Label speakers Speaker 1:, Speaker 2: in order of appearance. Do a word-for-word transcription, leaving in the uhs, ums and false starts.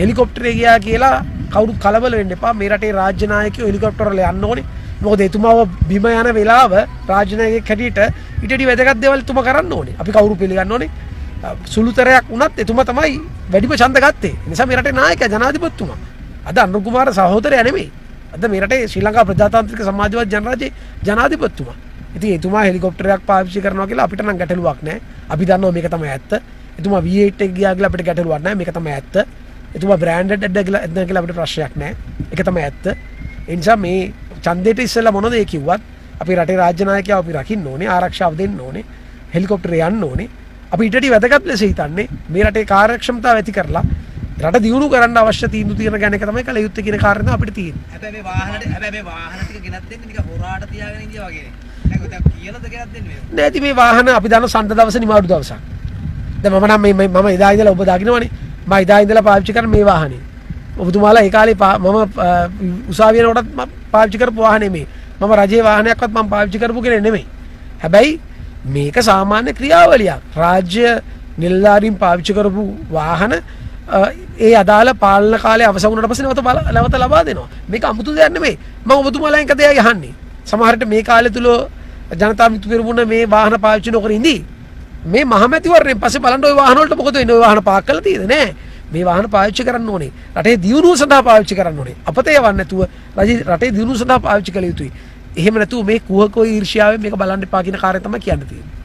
Speaker 1: හෙලිකොප්ටරේ ගියා කියලා කවුරුත් කලබල වෙන්න එපා. මේ රටේ රාජ්‍ය නායකයෝ හෙලිකොප්ටර වල යන්න ඕනේ. මොකද එතුමාව බිම යන වෙලාව රාජ්‍ය නායකයෙක් හැටියට ඊට වඩා වැදගත් දේවල් එතුමා කරන්න ඕනේ. අපි කවුරු පිළිගන්න ඕනේ. සුළුතරයක් වුණත් එතුමා තමයි වැඩිම ඡන්ද ගත්තේ. ඒ නිසා මේ රටේ නායකයා ජනාධිපතිතුමා. අද අනුර කුමාර සහෝදරයා නෙමෙයි. අද මේ රටේ ශ්‍රී ලංකා ප්‍රජාතාන්ත්‍රික සමාජවාදී ජනරාජ්‍යයේ ජනාධිපතිතුමා. ඉතින් එතුමා හෙලිකොප්ටරයක් පාවිච්චි කරනවා කියලා අපිට නම් ගැටලුවක් නැහැ. අපි දන්නවා මේක තමයි ඇත්ත. එතුමා V eight එක ගියා කියලා අපිට ගැටලුවක් නැහැ. මේක තමයි ඇත්ත. එතුමා බ්‍රෑන්ඩඩ් ඇඩ් කියලා කියලා අපිට ප්‍රශ්නයක් නැහැ. ඒක තමයි ඇත්ත. ඒ නිසා මේ ඡන්දෙට ඉස්සෙල්ලා මොනවද ඒ කිව්වත් අපි රටේ රාජ්‍ය නායකයව අපි රකින්න ඕනේ, ආරක්ෂාව දෙන්න ඕනේ, හෙලිකොප්ටරේ යන්න ඕනේ. අපි ඊට වඩා වැදගත් ලෙස හිතන්නේ මේ රටේ කාර්යක්ෂමතාව ඇති කරලා රට දියුණු කරන්න අවශ්‍ය තීන්දුව తీරන ගැන එක තමයි කල යුත්තේ කියන කාරණේ තමයි අපිට තියෙන්නේ.
Speaker 2: හැබැයි මේ වාහන හැබැයි මේ වාහන ටික ගෙනත් දෙන්නේ නිකන් හොරාට තියාගෙන ඉඳියා වගේ. දැන් ඔය කියලාද ගෙනත් දෙන්නේ මේ?
Speaker 1: නෑ ඉතින් මේ වාහන අපි දන්න සඳ දවසේ නිමාඩු දවසක්. දැන් මම නම් මේ මම එදා ඉඳලා ඔබ දකින්නවනේ. මම එදා ඉඳලා පාවිච්චි කරන මේ වාහනේ. ඔබතුමාලා ඒ කාලේ මම උසාවිය යනකොටත් පාවිච්චි කරපු වාහනේ මේ. මම රජයේ වාහනයක්වත් මම පාවිච්චි කරපු කෙනෙක් නෙමෙයි. හැබැයි මේක සාමාන්‍ය ක්‍රියාවලියක්. රාජ්‍ය නිලධාරීන් පාවිච්චි කරපු වාහන ඒ අදාළ පාලන කාලය අවසන් වුණාට පස්සේ නැවත නැවත ලබා දෙනවා. මේක අමුතු දෙයක් නෙමෙයි. මම ඔබතුමාලා එක දෙයක් අහන්නේ. සමහරට මේ කාලය තුල ජනතා මිත්‍ර පෙරමුණ මේ වාහන පාවිච්චි නොකර ඉඳී. මේ මහමැතිවරණයෙන් පස්සේ බලන්න ওই වාහන වලට මොකද වෙන්නේ? ওই වාහන පාක් කරලා තියෙද නෑ. මේ වාහන පාවිච්චි කරන්න ඕනේ. රටේ දියුණුව සඳහා පාවිච්චි කරන්න ඕනේ. අපතේ යවන්න නැතුව රටේ දියුණුව සඳහා පාවිච්චි කළ යුතුයි. එහෙම නැතුව මේ කුහකෝ ඊර්ෂ්‍යාවෙන් මේක බලන්න එපා කියන කාර්යය තමයි කියන්න තියෙන්නේ.